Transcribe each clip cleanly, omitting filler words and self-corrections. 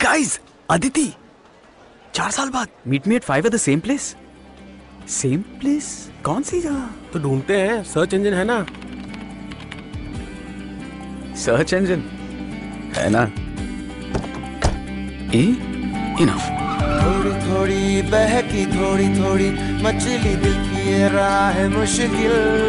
Guys, Aditi 4 साल बाद meet me at 5 at the same place. Same place? कौन सी जगह? तो ढूंढते हैं, सर्च इंजन है ना। सर्च इंजन है ना। इनफ। थोड़ी थोड़ी बहकी थोड़ी थोड़ी मछली दिल की ये राह है मुश्किल।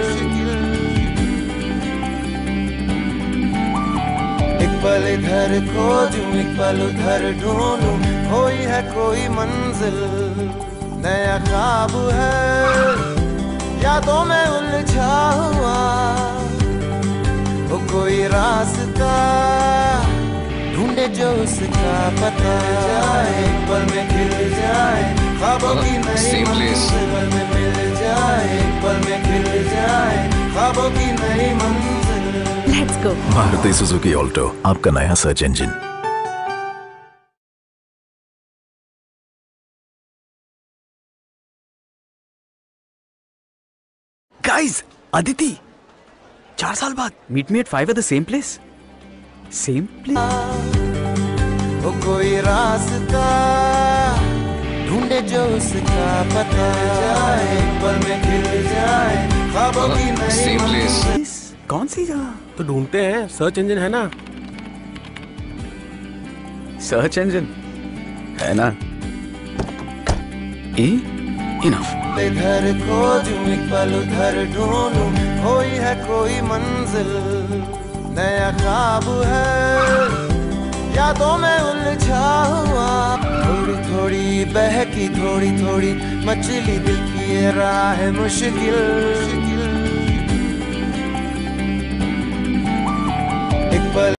एक पल इधर खोजूं एक पल उधर ढूंढूं, कोई है कोई मंजिल, नया ख्वाब है यादों में उलझा हुआ, वो कोई रास्ता ढूंढे जो उसका पता जाए, एक पल में खिल जाए ख्वाबों की नई मंजिल, पल में मिल जाए, एक पल में खिल जाए ख्वाबों की नई मंजिल। Let's go. Maruti Suzuki Alto, आपका नया सर्च इंजन। गाइस, अदिति 4 साल बाद meet me at 5 at the same place. Same place? वो कोई रास्ता ढूंढे जो उसका पता जाए, एक पल में खिल जाए ख्वाबों की नई मंजिल। कौन सी जगह? तो ढूंढते हैं, सर्च इंजन है ना। सर्च इंजन है ना। इनफ। इधर खोजूं एक पल उधर ढूंढूं, कोई है कोई मंजिल, नया ख्वाब है यादों में उलझा हुआ, थोड़ी थोड़ी बहकी थोड़ी थोड़ी मछली दिल की ये राह है मुश्किल।